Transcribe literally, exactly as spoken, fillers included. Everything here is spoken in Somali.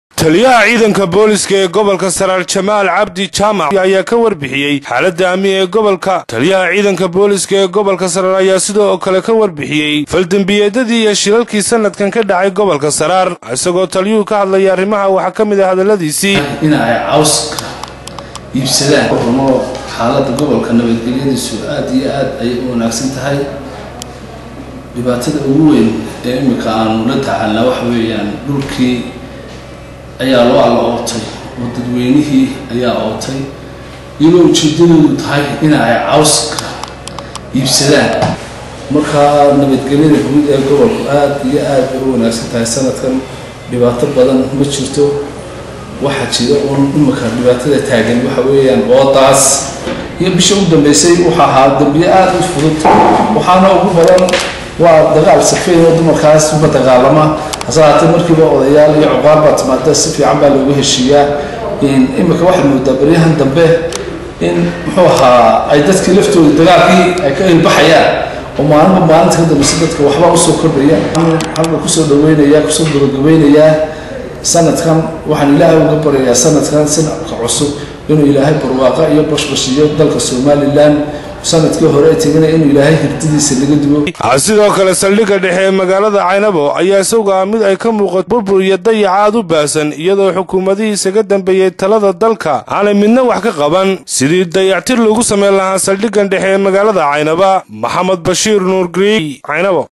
taliyaha ciidanka booliska ee gobolka Saraar Jamaal Cabdi Jaamac ayaa ka warbixiyay xaaladda amni ee gobolka. Taliyaha ciidanka booliska ee gobolka Saraar ayaa sidoo kale ka warbixiyay faldambiyeedadii iyo shilalkii sanadkan ka dhacay gobolka Saraar, isagoo taliyuhu ka hadlay arrimaha waxa ka mid ah hadaladiisii in ay cawska iibsadaan oo xaaladda gobolka nabadgelyadiisu aad iyo aad ay u wanaagsan tahay. dhibaatada ugu weyn ee imika aan la tacaalna waxa weeyaan dhulkii ayaa loo alla ootay oo dadweynihii ayaa ootay iyadoo ujeedadoodu tahay in ay cawska iibsadaan. markaa nabadgelyada guud ee gobolku aad iyo aad ay u wanaagsan tahay. sanadkan dhibaato badan ma jirto. waxa jira uun imika dhibaatada taagan waxa weeyaan oodaas iyo bisha u dambeysay waxa ahaa dambiye aad u fudud, waxaana ugu badan waa dagaal safeyn oo dumarkaas uga dagaalama. hasaate markiiba odayaal iyo cuqaar baa timaada si fiican baa loogu heshiiyaa. in imika waxa moodaa baryahan dambe in muxuu ahaa ay dadkii laftooda dagaalkii ay ka ilbaxayaan oo maalinba maalinta ka dambeysa dadka waxbaa usoo kordhaya. halka kusoo dhaweynaya kusoo gabagabeynayaa sanadkan waxaan ilaahay uga baryayaa sanadkan sanadka cusub inuu ilaahay barwaaqa iyo bashbashiyo dalka Somaliland sanadkii hore tagana inuu ilaahay hirtidiisa laga duwo. sidoo kale saldhigga dhexe ee magaalada Caynabo ayaa isaga mid ay ka muuqato burbur iyo dayacaad u baasan, iyadoo xukuumadihii isaga dambeeyay talada dalka aanay midna wax ka qaban sidii dayactir lagu sameyn lahaa saldhiggan dhexe ee magaalada Caynabo. Maxamed Bashiir Nuur Griig, Caynabo.